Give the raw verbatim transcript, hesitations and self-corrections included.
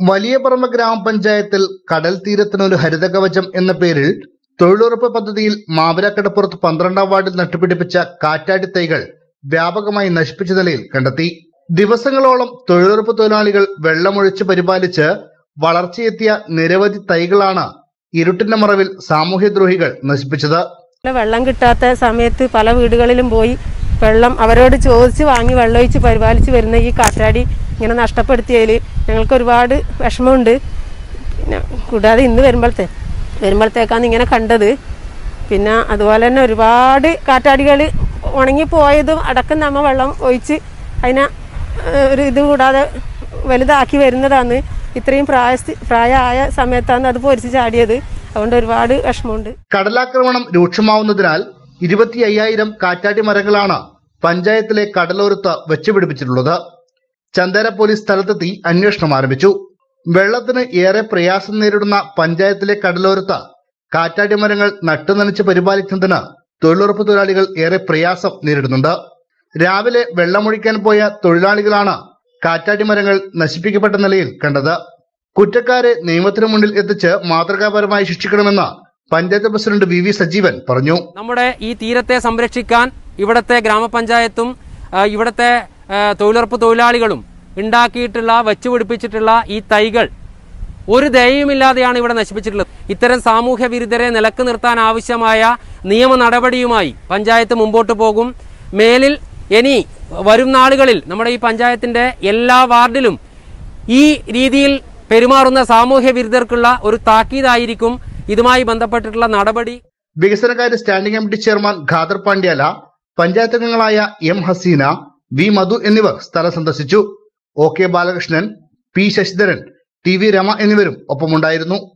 യപറമ ഗ്രാമപഞ്ചായത്തിൽ കടൽ തീരത്തിനൊരു ഹരിതകവചം എന്ന പേരിൽ തൊഴിലുറപ്പ് പദ്ധതിയിൽ മാവിലക്കടപ്പുറത്ത് പന്ത്രണ്ടാം വാർഡിൽ നട്ടുപിടിപ്പിച്ച കാറ്റാടി തൈകൾ വ്യാപകമായി നശിപ്പിച്ച നിലയിൽ കണ്ടെത്തി. ദിവസങ്ങളോളം തൊഴിലുറപ്പ് തൊഴിലാളികൾ വെള്ളമൊഴിച്ച് പരിപാലിച്ച് വളർച്ചയെത്തിയ നിരവധി തൈകളാണ് ഇരുട്ടിന്റെ മറവിൽ സാമൂഹ്യദ്രോഹികൾ നശിപ്പിച്ചത്. വെള്ളം കിട്ടാത്ത സമയത്ത് പല വീടുകളിലും പോയി വെള്ളം അവരോട് ചോദിച്ച് വാങ്ങി വെള്ളമൊഴിച്ച് പരിപാലിച്ച് വരുന്ന ഈ കാറ്റാടി ഇങ്ങനെ നഷ്ടപ്പെടുത്തിയതിൽ ഞങ്ങൾക്ക് ഒരുപാട് വിഷമമുണ്ട്. പിന്നെ കൂടാതെ ഇന്ന് വരുമ്പോഴത്തെ വരുമ്പോഴത്തേക്കാണ് ഇങ്ങനെ കണ്ടത്. പിന്നെ അതുപോലെ തന്നെ ഒരുപാട് കാറ്റാടികൾ ഉണങ്ങിപ്പോയതും അടക്കം നമ്മൾ വെള്ളം ഒഴിച്ച് അതിനെ ഒരു ഇത് കൂടാതെ വലുതാക്കി വരുന്നതാണ്. ഇത്രയും പ്രായ പ്രായമായ സമയത്താണ് അത് പൊരിച്ച് ചാടിയത്. അതുകൊണ്ട് ഒരുപാട് വിഷമമുണ്ട്. കടലാക്രമണം രൂക്ഷമാവുന്നതിനാൽ ഇരുപത്തി അയ്യായിരം കാറ്റാടി മരങ്ങളാണ് പഞ്ചായത്തിലെ കടലോരത്ത് വെച്ചുപിടിപ്പിച്ചിട്ടുള്ളത്. ചന്ദേര പോലീസ് സ്ഥലത്തെത്തി അന്വേഷണം ആരംഭിച്ചു. വെള്ളത്തിന് ഏറെ പ്രയാസം നേരിടുന്ന പഞ്ചായത്തിലെ കടലോരത്ത് കാറ്റാടി മരങ്ങൾ നട്ടുനനച്ച് പരിപാലിക്കുന്നതിന് തൊഴിലുറപ്പ് തൊഴിലാളികൾ ഏറെ പ്രയാസം നേരിടുന്നുണ്ട്. രാവിലെ വെള്ളമൊഴിക്കാൻ പോയ തൊഴിലാളികളാണ് കാറ്റാടി മരങ്ങൾ നശിപ്പിക്കപ്പെട്ട നിലയിൽ കണ്ടത്. കുറ്റക്കാരെ നിയമത്തിന് മുന്നിൽ എത്തിച്ച് മാതൃകാപരമായി ശിക്ഷിക്കണമെന്ന് panchayat president V V Sajeevan പറഞ്ഞു. നമ്മുടെ ഈ തീരത്തെ സംരക്ഷിക്കാൻ ഇവിടത്തെ ഗ്രാമപഞ്ചായത്തും ഇവിടത്തെ തൊഴിലുറപ്പ് തൊഴിലാളികളും ഉണ്ടാക്കിയിട്ടുള്ള വെച്ചുപിടിപ്പിച്ചിട്ടുള്ള ഈ തൈകൾ ഒരു ദയയുമില്ലാതെയാണ് ഇവിടെ നശിപ്പിച്ചിട്ടുള്ളത്. ഇത്തരം സാമൂഹ്യ വിരുദ്ധരെ നിലക്ക് നിർത്താൻ ആവശ്യമായ നിയമ നടപടിയുമായി പഞ്ചായത്ത് മുമ്പോട്ട് പോകും. മേലിൽ ഇനി വരും നാളുകളിൽ നമ്മുടെ ഈ പഞ്ചായത്തിന്റെ എല്ലാ വാർഡിലും ഈ രീതിയിൽ പെരുമാറുന്ന സാമൂഹ്യ വിരുദ്ധർക്കുള്ള ഒരു താക്കീതായിരിക്കും ഇതുമായി ബന്ധപ്പെട്ടിട്ടുള്ള നടപടി. വികസനകാര്യ standing committee chairman Khader Pandyala, panchayat അംഗങ്ങളായ എം ഹസീന, വി മധു എന്നിവർ സ്ഥലം സന്ദർശിച്ചു. O K Balakrishnan, P Sasidharan, T V Rama എന്നിവരും ഒപ്പമുണ്ടായിരുന്നു.